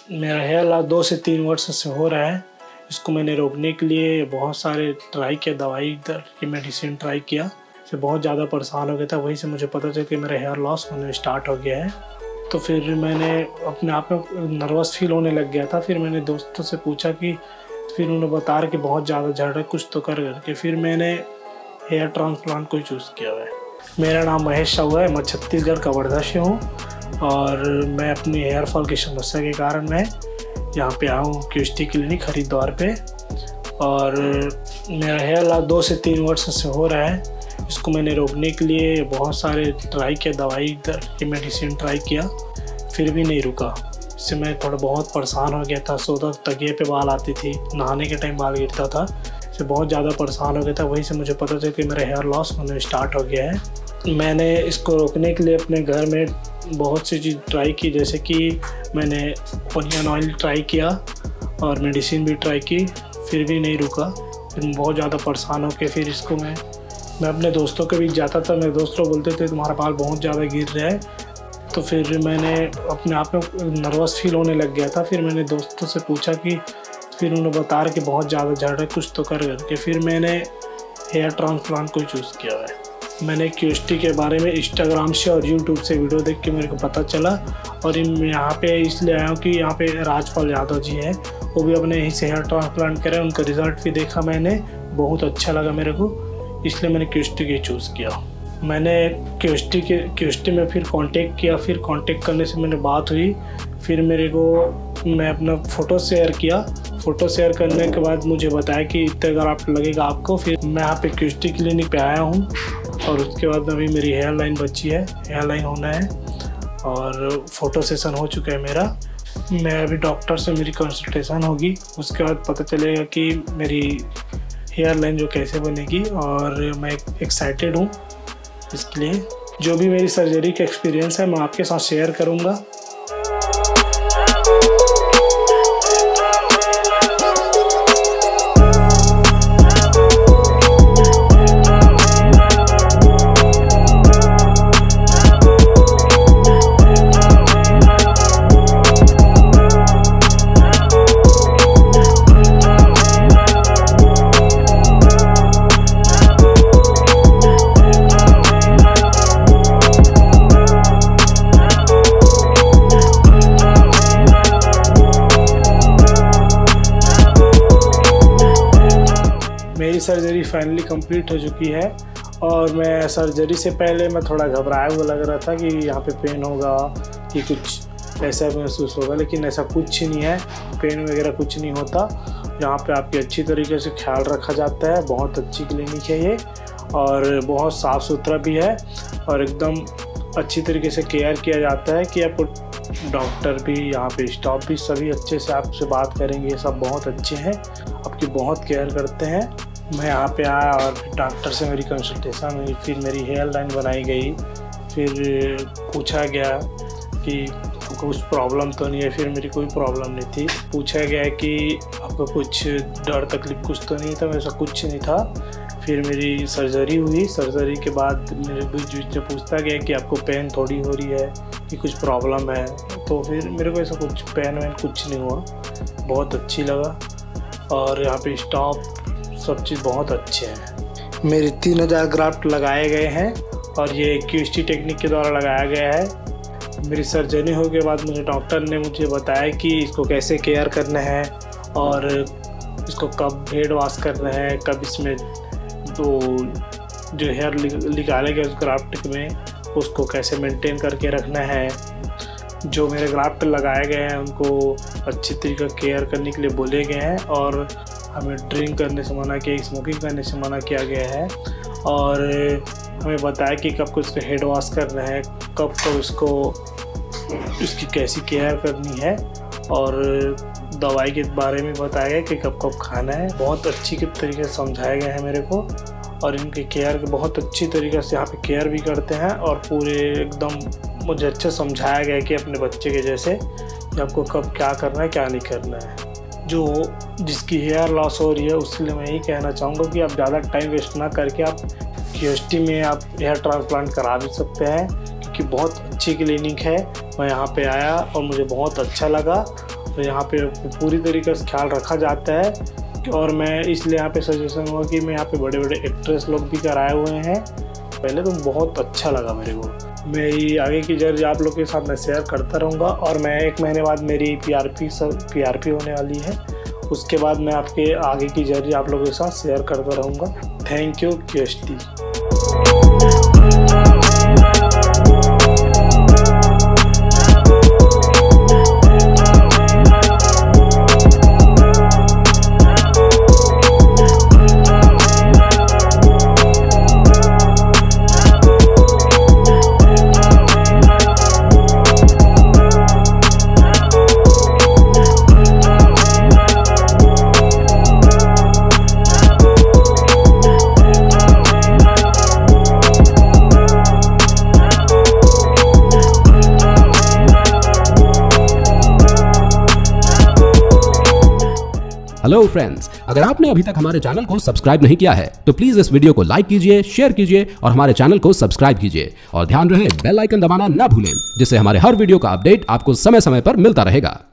मेरा hair loss 2 से 3 वर्ष से हो रहा है। इसको मैंने रोकने के लिए बहुत सारे ट्राई किया, दवाई की मेडिसिन ट्राई किया, से बहुत ज़्यादा परेशान हो गया था। वहीं से मुझे पता चला कि मेरा हेयर लॉस होने स्टार्ट हो गया है। तो फिर मैंने अपने आप में नर्वस फील होने लग गया था। फिर मैंने दोस्तों से पूछा कि फिर उन्होंने बता रहा कि बहुत ज़्यादा झड़ रहा है, कुछ तो कर करके फिर मैंने हेयर ट्रांसप्लांट को ही चूज़ किया हुआ है। मेरा नाम महेश साहू है, मैं छत्तीसगढ़ कवर्धा से हूँ और मैं अपनी हेयर फॉल की समस्या के कारण मैं यहाँ पे आया हूँ क्यूएसटी क्लिनिक हरिद्वार पे। और मेरा हेयर लॉस 2 से 3 वर्ष से हो रहा है। इसको मैंने रोकने के लिए बहुत सारे ट्राई किया, दवाई की मेडिसिन ट्राई किया, फिर भी नहीं रुका। इससे मैं थोड़ा बहुत परेशान हो गया था। सोता तकिए पे बाल आती थी, नहाने के टाइम बाल गिरता था, इससे बहुत ज़्यादा परेशान हो गया था। वहीं से मुझे पता चला कि मेरा हेयर लॉस होने स्टार्ट हो गया है। मैंने इसको रोकने के लिए अपने घर में बहुत सी चीज़ ट्राई की, जैसे कि मैंने ओनियन ऑयल ट्राई किया और मेडिसिन भी ट्राई की, फिर भी नहीं रुका। फिर बहुत ज़्यादा परेशान होकर फिर इसको मैं अपने दोस्तों के बीच जाता था। मेरे दोस्त लोग बोलते थे तुम्हारा बाल बहुत ज़्यादा गिर रहा है। तो फिर मैंने अपने आप में नर्वस फील होने लग गया था। फिर मैंने दोस्तों से पूछा कि फिर उन्होंने बता रहा कि बहुत ज़्यादा झड़ रहा है, कुछ तो कर करके फिर मैंने हेयर ट्रांसप्लांट को ही चूज़ किया है। मैंने क्यूएसटी के बारे में इंस्टाग्राम से और यूट्यूब से वीडियो देख के मेरे को पता चला और यहाँ पे इसलिए आया हूँ कि यहाँ पे राजपाल यादव जी हैं, वो भी अपने यहीं से हेयर ट्रांसप्लांट करें। उनका रिज़ल्ट भी देखा मैंने, बहुत अच्छा लगा मेरे को, इसलिए मैंने क्यूएसटी को चूज़ किया। मैंने क्यूएसटी में फिर कांटेक्ट किया। फिर कांटेक्ट करने से मैंने बात हुई, फिर मैं अपना फ़ोटो शेयर किया। फ़ोटो शेयर करने के बाद मुझे बताया कि इतना ग्राफ्ट लगेगा आपको। फिर मैं यहाँ पे क्यूएसटी क्लिनिक पे आया हूँ और उसके बाद अभी मेरी हेयर लाइन बची है, हेयर लाइन होना है और फ़ोटो सेशन हो चुका है मेरा। मैं अभी डॉक्टर से मेरी कंसल्टेशन होगी, उसके बाद पता चलेगा कि मेरी हेयर लाइन जो कैसे बनेगी। और मैं एक्साइटेड हूँ इसके लिए। जो भी मेरी सर्जरी का एक्सपीरियंस है मैं आपके साथ शेयर करूँगा। मेरी सर्जरी फाइनली कंप्लीट हो चुकी है और मैं सर्जरी से पहले मैं थोड़ा घबराया हुआ लग रहा था कि यहाँ पे पेन होगा कि कुछ ऐसा महसूस होगा, लेकिन ऐसा कुछ नहीं है। पेन वगैरह कुछ नहीं होता। यहाँ पे आपकी अच्छी तरीके से ख्याल रखा जाता है। बहुत अच्छी क्लिनिक है ये और बहुत साफ़ सुथरा भी है और एकदम अच्छी तरीके से केयर किया जाता है कि आपको डॉक्टर भी, यहाँ पे स्टाफ भी सभी अच्छे से आपसे बात करेंगे। सब बहुत अच्छे हैं, आपकी बहुत केयर करते हैं। मैं यहाँ पे आया और डॉक्टर से मेरी कंसल्टेशन हुई, फिर मेरी हेयर लाइन बनाई गई। फिर पूछा गया कि कुछ प्रॉब्लम तो नहीं है, फिर मेरी कोई प्रॉब्लम नहीं थी। पूछा गया कि आपको कुछ डर तकलीफ कुछ तो नहीं था, वैसा कुछ नहीं था। फिर मेरी सर्जरी हुई। सर्जरी के बाद मेरे बीच बीच में पूछता गया कि आपको पेन थोड़ी हो रही है कि कुछ प्रॉब्लम है, तो फिर मेरे को ऐसा कुछ पेन वैन कुछ नहीं हुआ। बहुत अच्छी लगा और यहाँ पे स्टाफ सब चीज़ बहुत अच्छे हैं। मेरे 3000 ग्राफ्ट लगाए गए हैं और ये क्यूएसटी टेक्निक के द्वारा लगाया गया है। मेरी सर्जरी होने के बाद मुझे डॉक्टर ने मुझे बताया कि इसको कैसे केयर करना है और इसको कब हेड वॉश करना है, कब इसमें जो हेयर निकाले गए उस ग्राफ्ट में उसको कैसे मेंटेन करके रखना है। जो मेरे ग्राफ्ट लगाए गए हैं उनको अच्छी तरीके से केयर करने के लिए बोले गए हैं और हमें ड्रिंक करने से मना किया, स्मोकिंग करने से मना किया गया है और हमें बताया कि कब को इसको हेड वॉश करना है, कब को इसकी कैसी केयर करनी है और दवाई के बारे में बताया गया कि कब कब खाना है। बहुत अच्छी तरीके से समझाया गया है मेरे को और इनकी केयर बहुत अच्छी तरीके से यहाँ पे केयर भी करते हैं और पूरे एकदम मुझे अच्छे समझाया गया कि अपने बच्चे के जैसे कि आपको कब क्या करना है क्या नहीं करना है। जिसकी हेयर लॉस हो रही है उसके लिए मैं यही कहना चाहूँगा कि आप ज़्यादा टाइम वेस्ट ना करके आप क्यूएसटी में आप हेयर ट्रांसप्लांट करा भी सकते हैं। की बहुत अच्छी क्लिनिक है। मैं यहाँ पे आया और मुझे बहुत अच्छा लगा। तो यहाँ पे पूरी तरीके से ख्याल रखा जाता है और मैं इसलिए यहाँ पे सजेशन हुआ कि मैं यहाँ पे बड़े बड़े एक्ट्रेस लोग भी कराए हुए हैं पहले, तो बहुत अच्छा लगा मेरे को। मेरी आगे की जर्नी आप लोग के साथ मैं शेयर करता रहूँगा और मैं 1 महीने बाद मेरी PRP होने वाली है, उसके बाद मैं आपके आगे की जर्नी आप लोगों के साथ शेयर करता रहूँगा। Thank you QST। Hello friends, अगर आपने अभी तक हमारे चैनल को सब्सक्राइब नहीं किया है तो प्लीज इस वीडियो को लाइक कीजिए, शेयर कीजिए और हमारे चैनल को सब्सक्राइब कीजिए और ध्यान रहे बेल आइकन दबाना ना भूलें, जिससे हमारे हर वीडियो का अपडेट आपको समय समय पर मिलता रहेगा।